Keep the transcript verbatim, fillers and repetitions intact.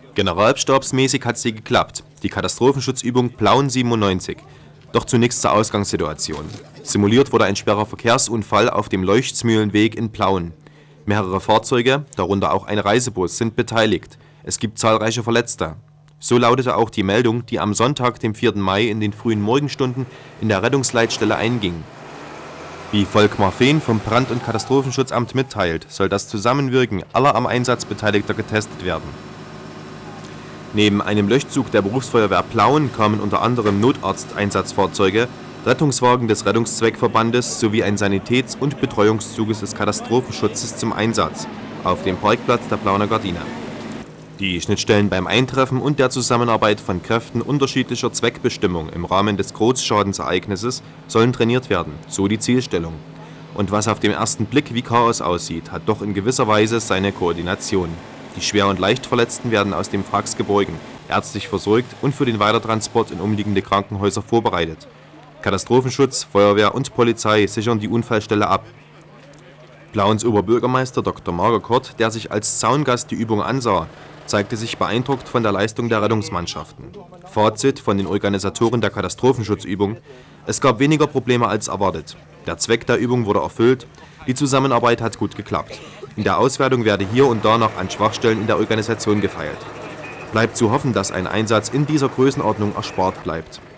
Generalstabsmäßig hat sie geklappt, die Katastrophenschutzübung Plauen siebenundneunzig. Doch zunächst zur Ausgangssituation. Simuliert wurde ein schwerer Verkehrsunfall auf dem Leuchtzmühlenweg in Plauen. Mehrere Fahrzeuge, darunter auch ein Reisebus, sind beteiligt. Es gibt zahlreiche Verletzte. So lautete auch die Meldung, die am Sonntag, dem vierten Mai, in den frühen Morgenstunden in der Rettungsleitstelle einging. Wie Volkmar Fehn vom Brand- und Katastrophenschutzamt mitteilt, soll das Zusammenwirken aller am Einsatz Beteiligter getestet werden. Neben einem Löschzug der Berufsfeuerwehr Plauen kamen unter anderem Notarzteinsatzfahrzeuge, Rettungswagen des Rettungszweckverbandes sowie ein Sanitäts- und Betreuungszuges des Katastrophenschutzes zum Einsatz auf dem Parkplatz der Plauener Gardine. Die Schnittstellen beim Eintreffen und der Zusammenarbeit von Kräften unterschiedlicher Zweckbestimmung im Rahmen des Großschadensereignisses sollen trainiert werden, so die Zielstellung. Und was auf den ersten Blick wie Chaos aussieht, hat doch in gewisser Weise seine Koordination. Die Schwer- und Leichtverletzten werden aus dem Wracks geborgen, ärztlich versorgt und für den Weitertransport in umliegende Krankenhäuser vorbereitet. Katastrophenschutz, Feuerwehr und Polizei sichern die Unfallstelle ab. Plauens Oberbürgermeister Doktor Magerkort, der sich als Zaungast die Übung ansah, zeigte sich beeindruckt von der Leistung der Rettungsmannschaften. Fazit von den Organisatoren der Katastrophenschutzübung: Es gab weniger Probleme als erwartet. Der Zweck der Übung wurde erfüllt, die Zusammenarbeit hat gut geklappt. In der Auswertung werde hier und da noch an Schwachstellen in der Organisation gefeilt. Bleibt zu hoffen, dass ein Einsatz in dieser Größenordnung erspart bleibt.